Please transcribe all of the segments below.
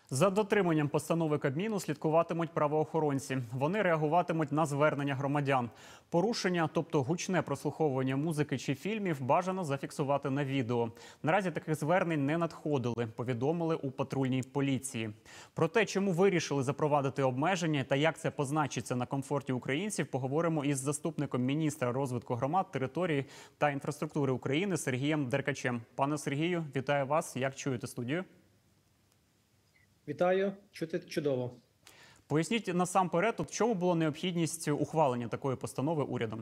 За дотриманням постанови Кабміну слідкуватимуть правоохоронці. Вони реагуватимуть на звернення громадян. Порушення, тобто гучне прослуховування музики чи фільмів, бажано зафіксувати на відео. Наразі таких звернень не надходили, повідомили у патрульній поліції. Про те, чому вирішили запровадити обмеження та як це позначиться на комфорті українців, поговоримо із заступником міністра розвитку громад, території та інфраструктури України Сергієм Деркачем. Пане Сергію, вітаю вас. Як чуєте студію? Вітаю, чути чудово. Поясніть насамперед, в чому була необхідність ухвалення такої постанови урядом?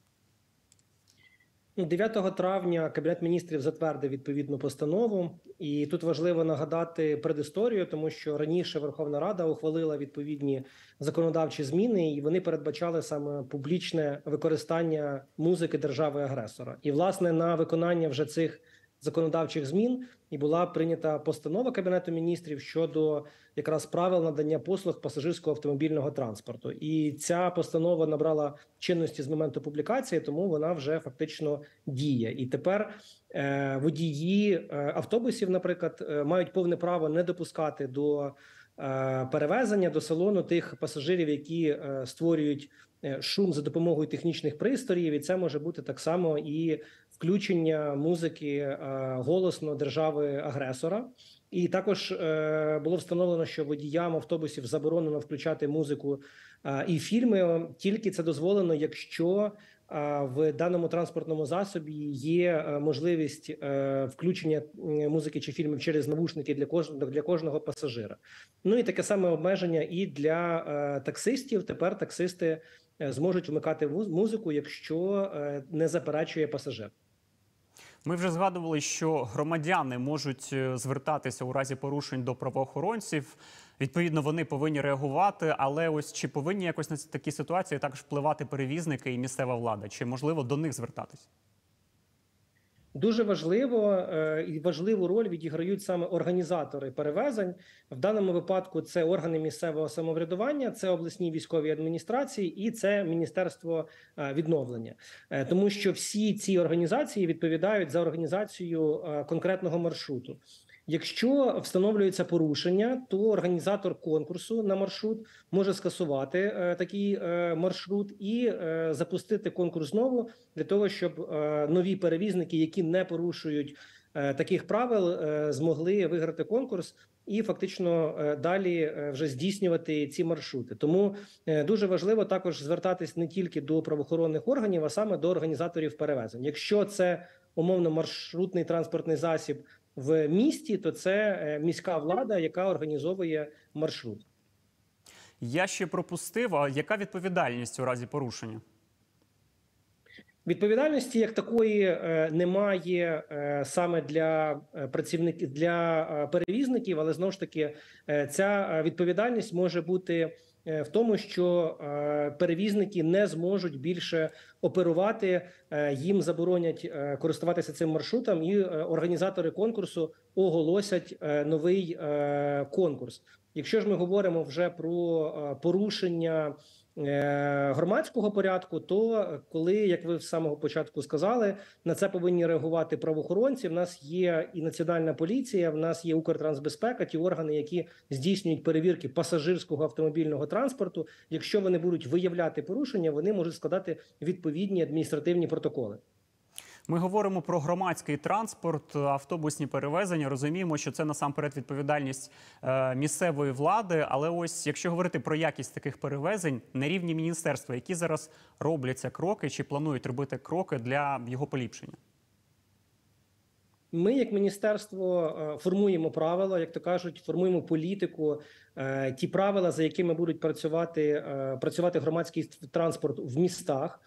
9 травня Кабінет міністрів затвердив відповідну постанову. І тут важливо нагадати предісторію, тому що раніше Верховна Рада ухвалила відповідні законодавчі зміни, і вони передбачали саме публічне використання музики держави-агресора. І, власне, на виконання вже цих законодавчих змін і була прийнята постанова Кабінету міністрів щодо якраз правил надання послуг пасажирського автомобільного транспорту. І ця постанова набрала чинності з моменту публікації, тому вона вже фактично діє. І тепер водії автобусів, наприклад, мають повне право не допускати до перевезення до салону тих пасажирів, які створюють шум за допомогою технічних пристроїв, і це може бути так само і включення музики голосно держави-агресора. І також було встановлено, що водіям автобусів заборонено включати музику і фільми, тільки це дозволено, якщо в даному транспортному засобі є можливість включення музики чи фільмів через навушники для кожного пасажира. Ну і таке саме обмеження і для таксистів. Тепер таксисти зможуть вмикати музику, якщо не заперечує пасажир. Ми вже згадували, що громадяни можуть звертатися у разі порушень до правоохоронців. Відповідно, вони повинні реагувати, але ось чи повинні якось на такі ситуації також впливати перевізники і місцева влада? Чи можливо до них звертатись? Дуже важливо і важливу роль відіграють саме організатори перевезень. В даному випадку це органи місцевого самоврядування, це обласні військові адміністрації і це Міністерство відновлення. Тому що всі ці організації відповідають за організацію конкретного маршруту. Якщо встановлюється порушення, то організатор конкурсу на маршрут може скасувати такий маршрут і запустити конкурс знову для того, щоб нові перевізники, які не порушують таких правил, змогли виграти конкурс і фактично далі вже здійснювати ці маршрути. Тому дуже важливо також звертатись не тільки до правоохоронних органів, а саме до організаторів перевезень. Якщо це умовно маршрутний транспортний засіб в місті, то це міська влада, яка організовує маршрут. Я ще пропустив, а яка відповідальність у разі порушення? Відповідальності як такої немає саме для працівників, для перевізників, але знову ж таки ця відповідальність може бути в тому, що перевізники не зможуть більше оперувати, їм заборонять користуватися цим маршрутом, і організатори конкурсу оголосять новий конкурс. Якщо ж ми говоримо вже про порушення громадського порядку, то коли, як ви з самого початку сказали, на це повинні реагувати правоохоронці. В нас є і Національна поліція, в нас є Укртрансбезпека, ті органи, які здійснюють перевірки пасажирського автомобільного транспорту. Якщо вони будуть виявляти порушення, вони можуть складати відповідні адміністративні протоколи. Ми говоримо про громадський транспорт, автобусні перевезення. Розуміємо, що це насамперед відповідальність місцевої влади. Але ось, якщо говорити про якість таких перевезень, на рівні міністерства, які зараз робляться кроки чи планують робити кроки для його поліпшення? Ми, як міністерство, формуємо правила, як то кажуть, формуємо політику, ті правила, за якими будуть працювати громадський транспорт в містах.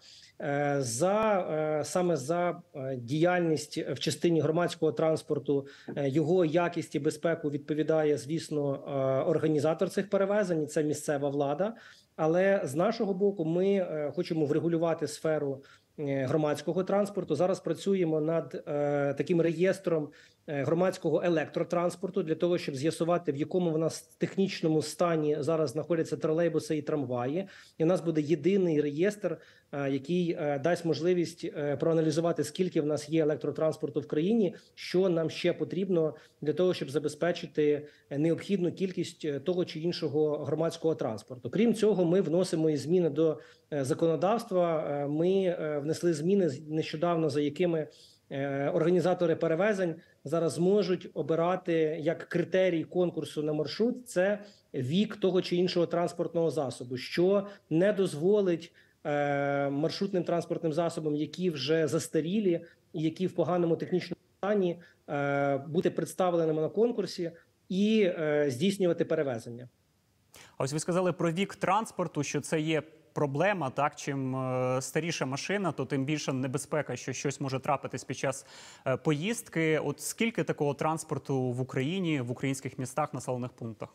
Саме за діяльність в частині громадського транспорту, його якість і безпеку відповідає, звісно, організатор цих перевезень, це місцева влада. Але з нашого боку ми хочемо врегулювати сферу громадського транспорту. Зараз працюємо над таким реєстром громадського електротранспорту для того, щоб з'ясувати, в якому в нас технічному стані зараз знаходяться тролейбуси і трамваї. І в нас буде єдиний реєстр, який дасть можливість проаналізувати, скільки в нас є електротранспорту в країні, що нам ще потрібно для того, щоб забезпечити необхідну кількість того чи іншого громадського транспорту. Крім цього, ми вносимо і зміни до законодавства. Ми внесли зміни нещодавно, за якими організатори перевезень зараз зможуть обирати як критерій конкурсу на маршрут це вік того чи іншого транспортного засобу, що не дозволить маршрутним транспортним засобам, які вже застарілі і які в поганому технічному стані, бути представленими на конкурсі і здійснювати перевезення. А ось ви сказали про вік транспорту, що це є проблема, так? Чим старіша машина, то тим більша небезпека, що щось може трапитись під час поїздки. От скільки такого транспорту в Україні, в українських містах, населених пунктах?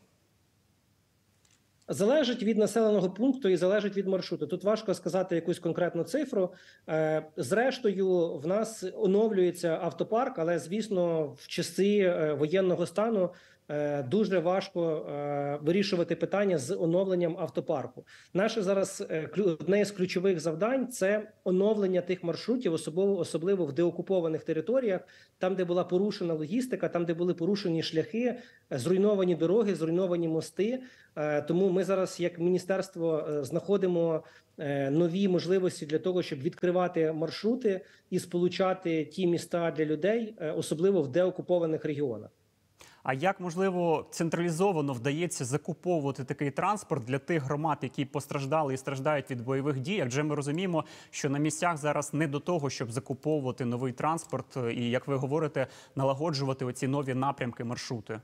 Залежить від населеного пункту і залежить від маршруту. Тут важко сказати якусь конкретну цифру. Зрештою, в нас оновлюється автопарк, але, звісно, в часи воєнного стану дуже важко вирішувати питання з оновленням автопарку. Наше зараз одне з ключових завдань – це оновлення тих маршрутів, особливо в деокупованих територіях, там, де була порушена логістика, там, де були порушені шляхи, зруйновані дороги, зруйновані мости. Тому ми зараз, як міністерство, знаходимо нові можливості для того, щоб відкривати маршрути і сполучати ті міста для людей, особливо в деокупованих регіонах. А як, можливо, централізовано вдається закуповувати такий транспорт для тих громад, які постраждали і страждають від бойових дій? Адже ми розуміємо, що на місцях зараз не до того, щоб закуповувати новий транспорт і, як ви говорите, налагоджувати оці нові напрямки, маршрути.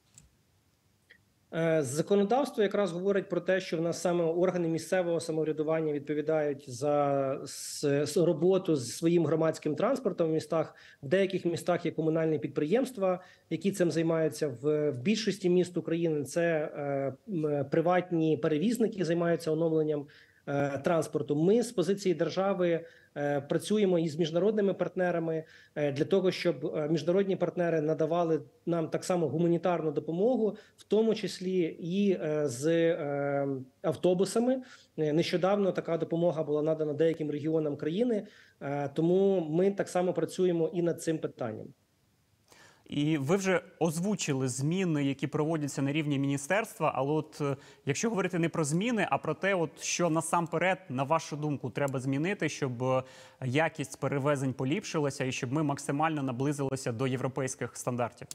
Законодавство якраз говорить про те, що в нас саме органи місцевого самоврядування відповідають за роботу з своїм громадським транспортом в містах. В деяких містах є комунальні підприємства, які цим займаються. В більшості міст України це приватні перевізники займаються оновленням транспорту. Ми з позиції держави працюємо із міжнародними партнерами для того, щоб міжнародні партнери надавали нам так само гуманітарну допомогу, в тому числі і з автобусами. Нещодавно така допомога була надана деяким регіонам країни, тому ми так само працюємо і над цим питанням. І ви вже озвучили зміни, які проводяться на рівні міністерства, але от якщо говорити не про зміни, а про те, от, що насамперед, на вашу думку, треба змінити, щоб якість перевезень поліпшилася і щоб ми максимально наблизилися до європейських стандартів?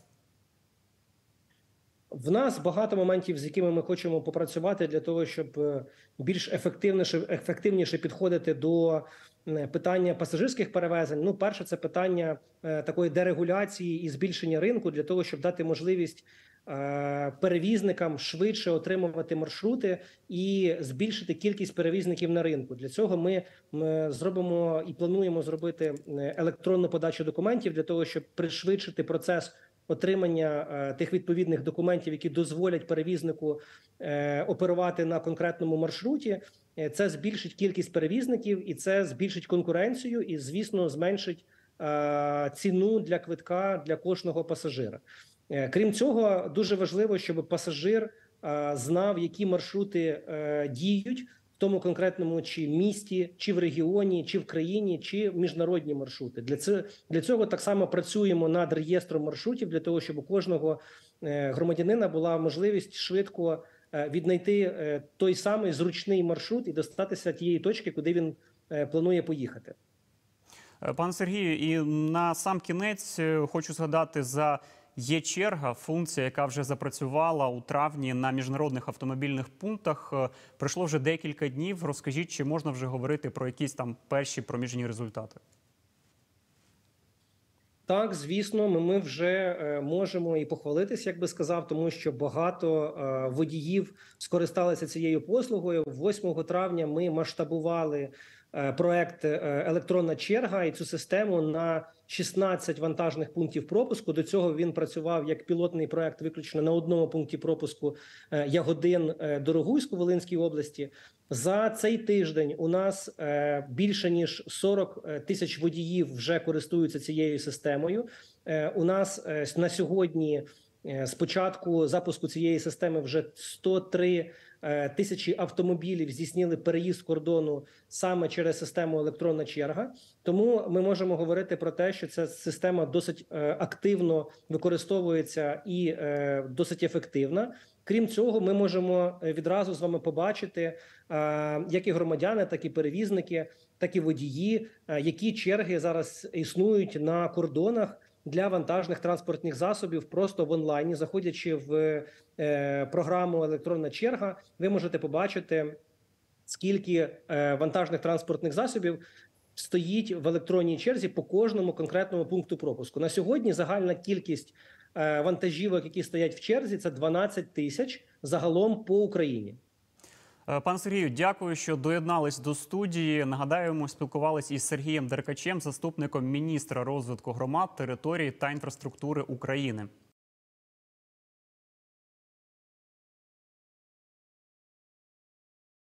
В нас багато моментів, з якими ми хочемо попрацювати для того, щоб більш ефективніше підходити до питання пасажирських перевезень. Ну, перше, це питання такої дерегуляції і збільшення ринку для того, щоб дати можливість перевізникам швидше отримувати маршрути і збільшити кількість перевізників на ринку. Для цього ми зробимо і плануємо зробити електронну подачу документів для того, щоб пришвидшити процес отримання тих відповідних документів, які дозволять перевізнику оперувати на конкретному маршруті. Це збільшить кількість перевізників і це збільшить конкуренцію і, звісно, зменшить ціну для квитка для кожного пасажира. Крім цього, дуже важливо, щоб пасажир знав, які маршрути діють в тому конкретному чи місті, чи в регіоні, чи в країні, чи міжнародні маршрути. Для цього так само працюємо над реєстром маршрутів, для того, щоб у кожного громадянина була можливість швидко віднайти той самий зручний маршрут і достатися тієї точки, куди він планує поїхати. Пане Сергію, і на сам кінець хочу згадати за Є-черга, функція, яка вже запрацювала у травні на міжнародних автомобільних пунктах. Пройшло вже декілька днів. Розкажіть, чи можна вже говорити про якісь там перші проміжні результати? Так, звісно, ми вже можемо і похвалитись, як би сказав, тому що багато водіїв скористалися цією послугою. 8 травня ми масштабували проект «Електронна черга» і цю систему на 16 вантажних пунктів пропуску. До цього він працював як пілотний проект виключно на одному пункті пропуску Ягодин Дорогуську в Волинській області. За цей тиждень у нас більше ніж 40 тисяч водіїв вже користуються цією системою. У нас на сьогодні з початку запуску цієї системи вже 103 тисячі автомобілів здійснили переїзд кордону саме через систему електронна черга. Тому ми можемо говорити про те, що ця система досить активно використовується і досить ефективна. Крім цього, ми можемо відразу з вами побачити, як і громадяни, так і перевізники, так і водії, які черги зараз існують на кордонах для вантажних транспортних засобів просто в онлайні. Заходячи в програму «Електронна черга», ви можете побачити, скільки вантажних транспортних засобів стоїть в електронній черзі по кожному конкретному пункту пропуску. На сьогодні загальна кількість вантажівок, які стоять в черзі, це 12 тисяч загалом по Україні. Пане Сергію, дякую, що доєднались до студії. Нагадаю, ми спілкувалися із Сергієм Деркачем, заступником міністра розвитку громад, території та інфраструктури України.